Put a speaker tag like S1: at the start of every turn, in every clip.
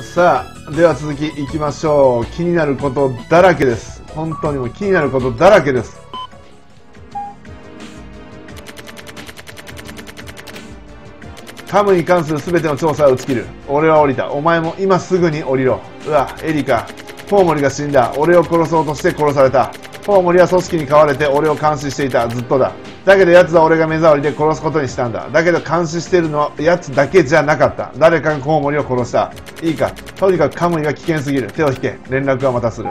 S1: さあ、では続きいきましょう。気になることだらけです。本当にもう気になることだらけです。カムに関する全ての調査を打ち切る。俺は降りた。お前も今すぐに降りろ。うわ、エリカ。コウモリが死んだ。俺を殺そうとして殺された。コウモリは組織に飼われて俺を監視していた。ずっとだ。だけど奴は俺が目障りで殺すことにしたんだ。だけど監視してるのは奴だけじゃなかった。誰かがコウモリを殺した。いいか。とにかくカムイが危険すぎる。手を引け。連絡はまたする。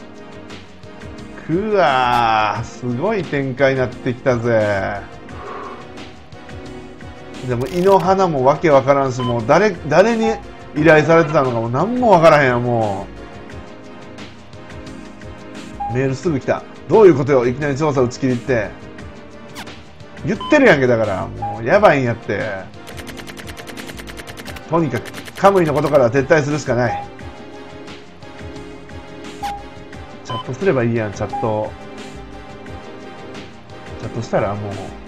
S1: くわー。すごい展開になってきたぜ。でも、胃の花もわけわからんし、もう誰に依頼されてたのかも何もわからへんよ、もう。メールすぐ来た。どういうことよ、いきなり調査打ち切りって。言ってるやんけ、だから。もう、やばいんやって。とにかく、カムイのことからは撤退するしかない。チャットすればいいやん、チャット。チャットしたら、もう。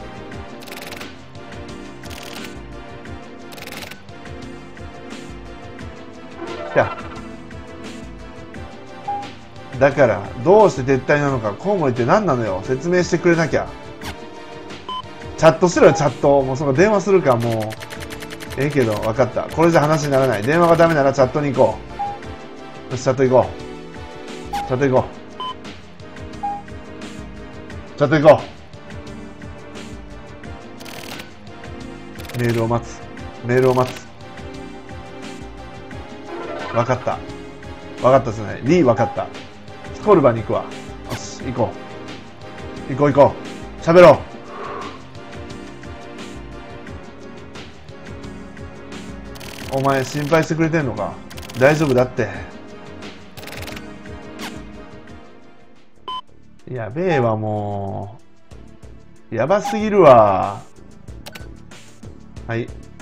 S1: だからどうして撤退なのかコウモリって何なのよ説明してくれなきゃ。チャットしろよチャット。もうその電話するかもうええけど分かった。これじゃ話にならない。電話がダメならチャットに行こう。よしチャット行こう。チャット行こう。チャット行こう。メールを待つ。メールを待つ。分かった。分かったですね。リー分かった。スコルバに行くわ。よし、行こう。行こう行こう。喋ろう。お前心配してくれてんのか。大丈夫だって。やべえわ、もう。やばすぎるわ。はい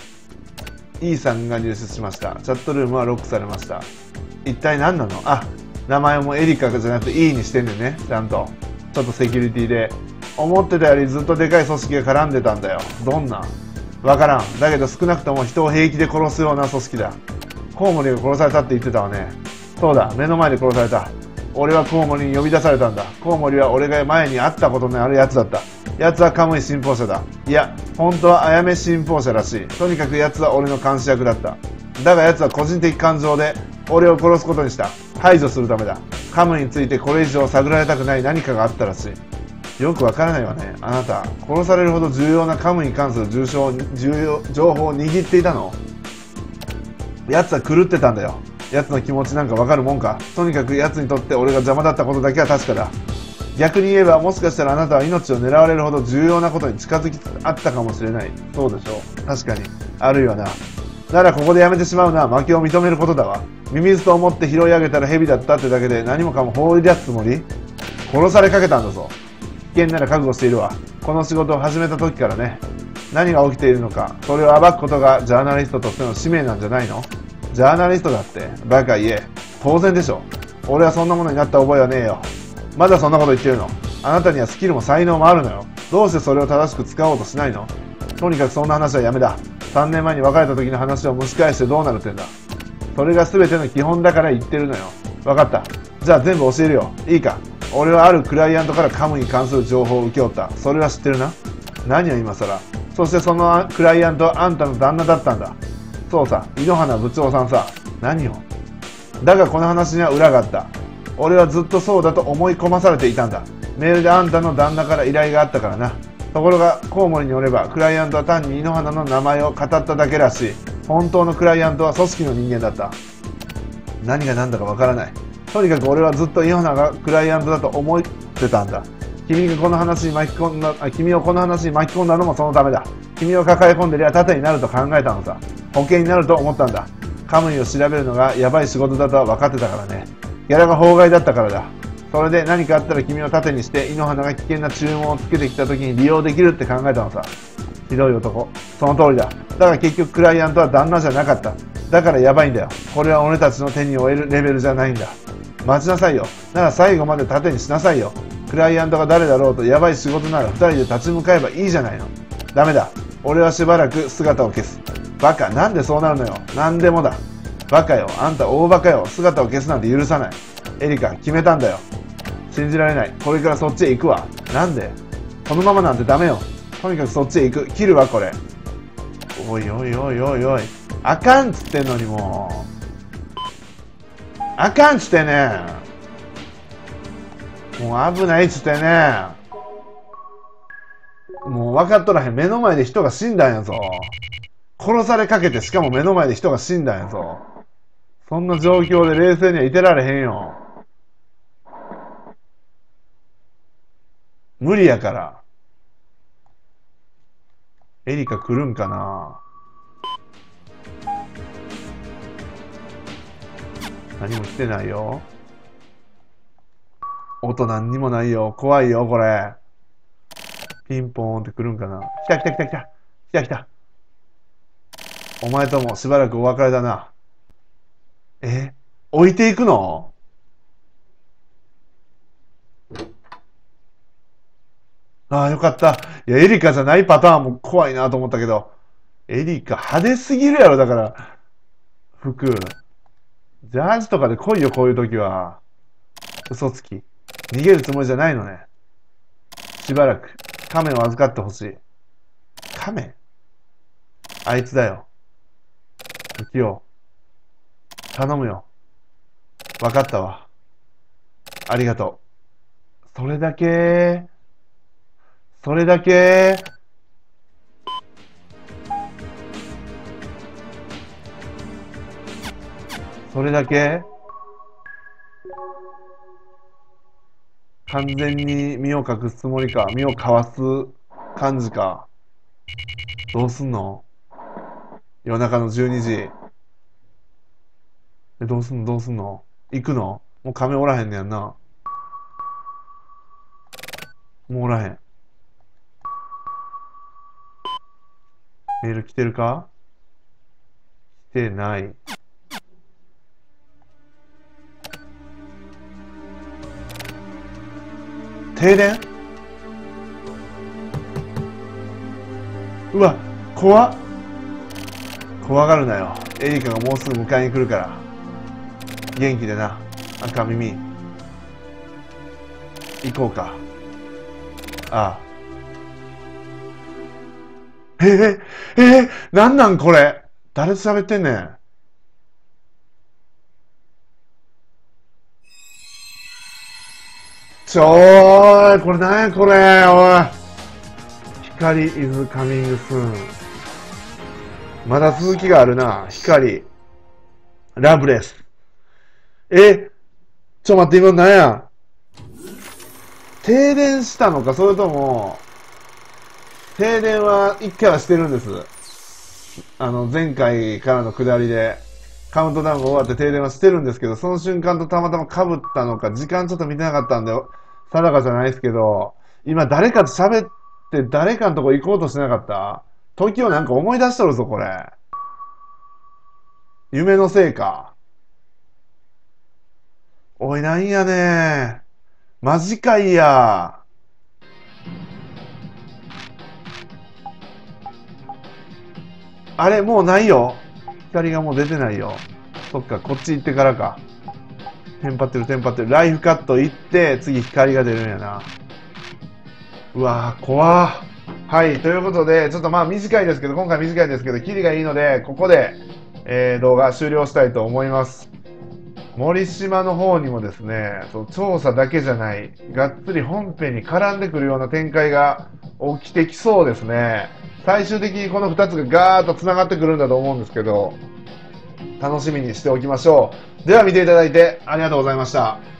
S1: 。E さんが入手しました。チャットルームはロックされました。一体何なの。あ、名前もエリカじゃなくて E にしてんねんね。ちゃんと。ちょっとセキュリティで。思ってたよりずっとでかい組織が絡んでたんだよ。どんなわからん。だけど少なくとも人を平気で殺すような組織だ。コウモリが殺されたって言ってたわね。そうだ、目の前で殺された。俺はコウモリに呼び出されたんだ。コウモリは俺が前に会ったことのあるやつだった。奴はカムイ信奉者だ。いや、本当はアヤメ信奉者らしい。とにかく奴は俺の監視役だった。だが奴は個人的感情で俺を殺すことにした。排除するためだ。カムイについてこれ以上探られたくない何かがあったらしい。よくわからないわね。あなた、殺されるほど重要なカムイに関する情報を握っていたの？奴は狂ってたんだよ。奴の気持ちなんかわかるもんか。とにかく奴にとって俺が邪魔だったことだけは確かだ。逆に言えばもしかしたらあなたは命を狙われるほど重要なことに近づきつつあったかもしれない。そうでしょう。確かに。あるいはな。ならここでやめてしまうのは負けを認めることだわ。ミミズと思って拾い上げたら蛇だったってだけで何もかも放り出すつもり？殺されかけたんだぞ。危険なら覚悟しているわ。この仕事を始めた時からね。何が起きているのか、それを暴くことがジャーナリストとしての使命なんじゃないの？ジャーナリストだって、バカ言え。当然でしょ。俺はそんなものになった覚えはねえよ。まだそんなこと言ってるの？あなたにはスキルも才能もあるのよ。どうしてそれを正しく使おうとしないの？とにかくそんな話はやめだ。3年前に別れた時の話を蒸し返してどうなるってんだ。それが全ての基本だから言ってるのよ。分かった。じゃあ全部教えるよ。いいか。俺はあるクライアントからカムに関する情報を請け負った。それは知ってるな。何を今更。そしてそのクライアントはあんたの旦那だったんだ。そうさ、井ノ原部長さんさ。何を。だがこの話には裏があった。俺はずっとそうだと思い込まされていたんだ。メールであんたの旦那から依頼があったからな。ところがコウモリによればクライアントは単に井ノ原の名前を語っただけらしい。本当のクライアントは組織の人間だった。何が何だかわからない。とにかく俺はずっと井ノ原がクライアントだと思ってたんだ。君をこの話に巻き込んだのもそのためだ。君を抱え込んでりゃ盾になると考えたのさ。保険になると思ったんだ。カムイを調べるのがヤバい仕事だとは分かってたからね。ギャラが法外だったからだ。それで何かあったら君を盾にして井ノ原が危険な注文をつけてきた時に利用できるって考えたのさ。ひどい男。その通りだ。だから結局クライアントは旦那じゃなかった。だからヤバいんだよ。これは俺たちの手に負えるレベルじゃないんだ。待ちなさいよ。なら最後まで盾にしなさいよ。クライアントが誰だろうとヤバい仕事なら2人で立ち向かえばいいじゃないの。ダメだ。俺はしばらく姿を消す。バカ、なんでそうなるのよ。なんでもだ。 バカよ。あんた大バカよ。姿を消すなんて許さない。エリカ、決めたんだよ。信じられない。これからそっちへ行くわ。なんで？このままなんてダメよ。とにかくそっちへ行く。切るわ、これ。おいおいおいおいおい。あかんっつってんのにもう。あかんっつってね。もう危ないっつってね。もう分かっとらへん。目の前で人が死んだんやぞ。殺されかけて、しかも目の前で人が死んだんやぞ。そんな状況で冷静にはいてられへんよ。無理やから。エリカ来るんかな。何も来てないよ。音何にもないよ。怖いよ、これ。ピンポーンって来るんかな。来た来た来た来た。来た来た。お前ともしばらくお別れだな。置いていくの？ああ、よかった。いや、エリカじゃないパターンも怖いなと思ったけど、エリカ派手すぎるやろ、だから、服。ジャージとかで来いよ、こういう時は。嘘つき。逃げるつもりじゃないのね。しばらく、亀を預かってほしい。亀？あいつだよ。浮世。頼むよ。わかったわ。ありがとう。それだけ。それだけ。それだけ。完全に身を隠すつもりか。身をかわす感じか。どうすんの？夜中の12時。どうすんの？どうすんの？行くの？もう亀おらへんねやんな。もうおらへん。メール来てるか？来てない。停電？うわ、怖っ。怖がるなよ。エリカがもうすぐ迎えに来るから。元気でな。赤耳。行こうか。ああ。なんなんこれ。誰と喋ってんねん。これなんやこれ、おい。光 is coming soon。まだ続きがあるな。光。ラブレス。待って、今なんや。停電したのか、それとも、停電は一回はしてるんです。前回からの下りで、カウントダウンが終わって停電はしてるんですけど、その瞬間とたまたま被ったのか、時間ちょっと見てなかったんで、定かじゃないですけど、今誰かと喋って誰かのとこ行こうとしてなかった？時をなんか思い出しとるぞ、これ。夢のせいか。おい、なんやねん。マジかいや。あれ、もうないよ。光がもう出てないよ。そっか、こっち行ってからか。テンパってる、テンパってる。ライフカット行って、次光が出るんやな。うわぁ、怖ー。はい、ということで、ちょっとまあ短いですけど、今回短いですけど、キリがいいので、ここで、動画終了したいと思います。森島の方にもですね、調査だけじゃない、がっつり本編に絡んでくるような展開が起きてきそうですね。最終的にこの2つがガーッとつながってくるんだと思うんですけど、楽しみにしておきましょう。では見ていただいてありがとうございました。